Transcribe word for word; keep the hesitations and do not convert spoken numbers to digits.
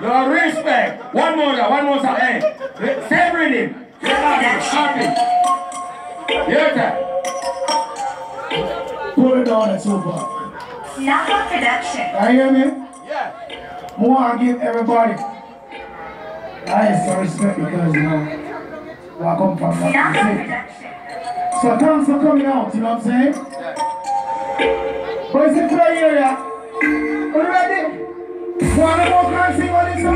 No respect. One more, one more song. Hey, same rhythm. Happy. Your time. Pull it down and so far. Napa production. You hear me? Yeah. I want to give everybody nice respect because, you know, I come from that city. So thanks for coming out, you know what I'm saying? Yeah. But it's in the area. Are you ready? Want to go and sing all this song?